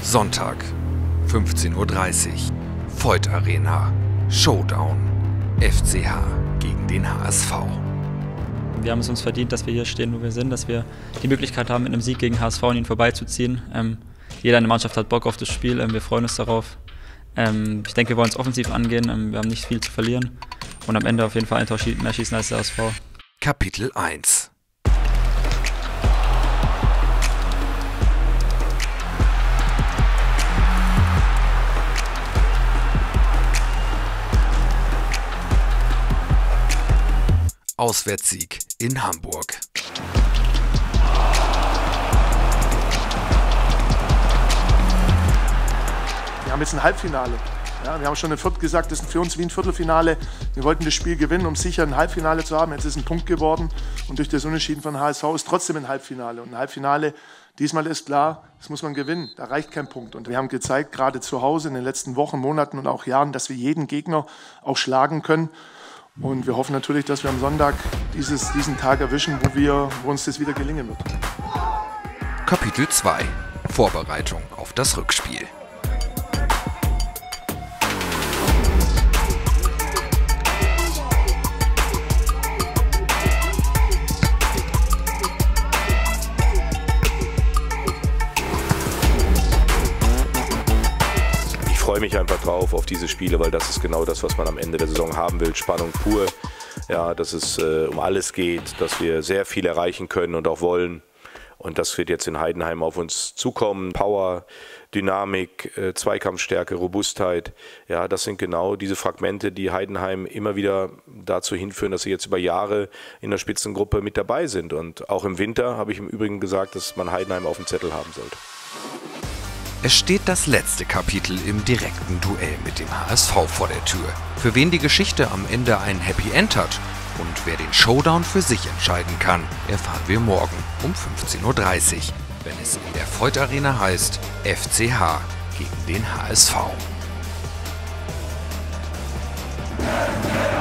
Sonntag, 15:30 Uhr, Voith Arena, Showdown, FCH gegen den HSV. Wir haben es uns verdient, dass wir hier stehen, wo wir sind, dass wir die Möglichkeit haben, mit einem Sieg gegen HSV an ihn vorbeizuziehen. Jeder in der Mannschaft hat Bock auf das Spiel, wir freuen uns darauf. Ich denke, wir wollen es offensiv angehen, wir haben nicht viel zu verlieren und am Ende auf jeden Fall ein Tor mehr schießen als der HSV. Kapitel 1. Auswärtssieg in Hamburg. Wir haben jetzt ein Halbfinale. Ja, wir haben schon in Fürth gesagt, das ist für uns wie ein Viertelfinale. Wir wollten das Spiel gewinnen, um sicher ein Halbfinale zu haben. Jetzt ist es ein Punkt geworden und durch das Unentschieden von HSV ist trotzdem ein Halbfinale. Und ein Halbfinale, diesmal ist klar, das muss man gewinnen. Da reicht kein Punkt. Und wir haben gezeigt, gerade zu Hause in den letzten Wochen, Monaten und auch Jahren, dass wir jeden Gegner auch schlagen können. Und wir hoffen natürlich, dass wir am Sonntag diesen Tag erwischen, wo uns das wieder gelingen wird. Kapitel 2. Vorbereitung auf das Rückspiel. Ich freue mich einfach drauf auf diese Spiele, weil das ist genau das, was man am Ende der Saison haben will. Spannung pur, ja, dass es um alles geht, dass wir sehr viel erreichen können und auch wollen. Und das wird jetzt in Heidenheim auf uns zukommen. Power, Dynamik, Zweikampfstärke, Robustheit. Ja, das sind genau diese Fragmente, die Heidenheim immer wieder dazu hinführen, dass sie jetzt über Jahre in der Spitzengruppe mit dabei sind. Und auch im Winter habe ich im Übrigen gesagt, dass man Heidenheim auf dem Zettel haben sollte. Es steht das letzte Kapitel im direkten Duell mit dem HSV vor der Tür. Für wen die Geschichte am Ende ein Happy End hat und wer den Showdown für sich entscheiden kann, erfahren wir morgen um 15:30 Uhr, wenn es in der Voith Arena heißt FCH gegen den HSV.